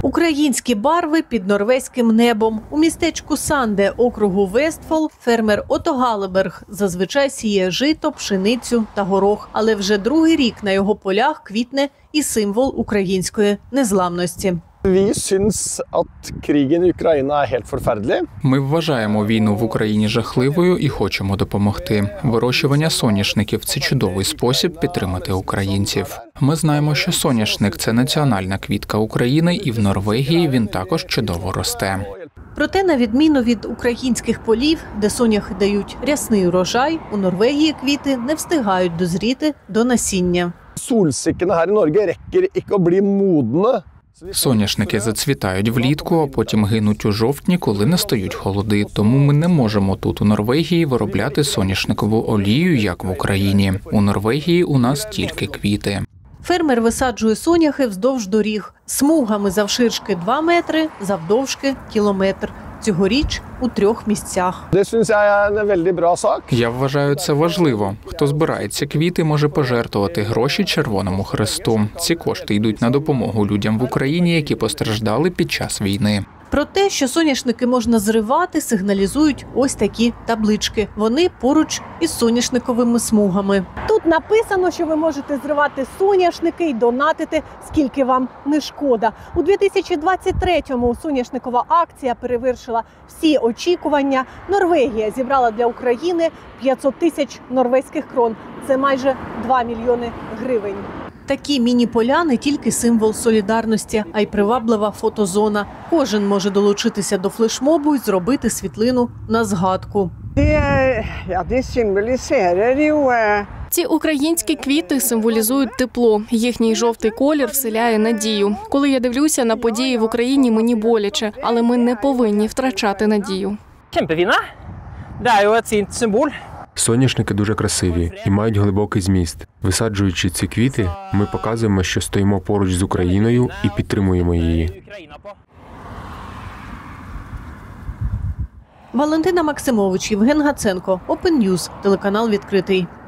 Українські барви під норвезьким небом. У містечку Санде округу Вестфол фермер Ото Галеберг зазвичай сіє жито, пшеницю та горох. Але вже другий рік на його полях квітне і символ української незламності. Ми вважаємо війну в Україні жахливою і хочемо допомогти. Вирощування соняшників – це чудовий спосіб підтримати українців. Ми знаємо, що соняшник – це національна квітка України, і в Норвегії він також чудово росте. Проте, на відміну від українських полів, де соняхи дають рясний урожай, у Норвегії квіти не встигають дозріти до насіння. Соняшники зацвітають влітку, а потім гинуть у жовтні, коли настають холоди. Тому ми не можемо тут у Норвегії виробляти соняшникову олію, як в Україні. У Норвегії у нас тільки квіти. Фермер висаджує соняхи вздовж доріг, смугами завширшки 2 метри, завдовжки – кілометр. Цьогоріч у 3 місцях. Я вважаю це важливо. Хто збирає ці квіти, може пожертвувати гроші Червоному Хресту. Ці кошти йдуть на допомогу людям в Україні, які постраждали під час війни. Про те, що соняшники можна зривати, сигналізують ось такі таблички. Вони поруч із соняшниковими смугами. Тут написано, що ви можете зривати соняшники і донатити, скільки вам не шкода. У 2023-му соняшникова акція перевершила всі очікування. Норвегія зібрала для України 500 тисяч норвезьких крон. Це майже 2 мільйони гривень. Такі міні-поля не тільки символ солідарності, а й приваблива фотозона. Кожен може долучитися до флешмобу і зробити світлину на згадку. Ці українські квіти символізують тепло. Їхній жовтий колір вселяє надію. Коли я дивлюся на події в Україні, мені боляче, але ми не повинні втрачати надію. Kjempefine. Det er jo et fint symbol. Соняшники дуже красиві і мають глибокий зміст. Висаджуючи ці квіти, ми показуємо, що стоїмо поруч з Україною і підтримуємо її. Валентина Максимович, Євген Гаценко, Open News, телеканал «Відкритий».